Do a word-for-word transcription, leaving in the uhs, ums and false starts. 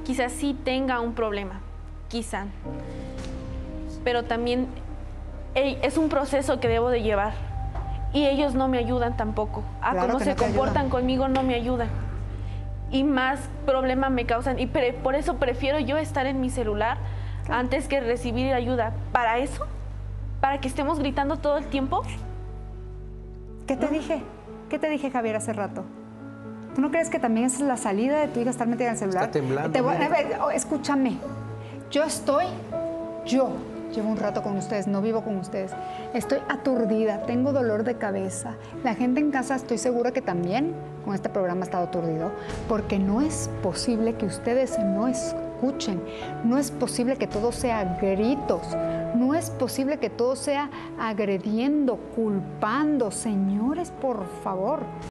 quizás sí tenga un problema, quizá. Pero también hey, es un proceso que debo de llevar. Y ellos no me ayudan tampoco. A Claro cómo que se no te comportan ayudan. conmigo no me ayudan. Y más problema me causan. Y pre por eso prefiero yo estar en mi celular Claro. antes que recibir ayuda. ¿Para eso? ¿Para que estemos gritando todo el tiempo? ¿Qué te ¿No? dije? ¿Qué te dije, Javier, hace rato? ¿Tú no crees que también esa es la salida de tu hija, estar metida en el celular? Está temblando, Te voy- mira. a ver, oh, escúchame. Yo estoy, yo llevo un rato con ustedes, no vivo con ustedes. Estoy aturdida, tengo dolor de cabeza. La gente en casa estoy segura que también con este programa ha estado aturdido, porque no es posible que ustedes no escuchen. No es posible que todo sea gritos. No es posible que todo sea agrediendo, culpando. Señores, por favor.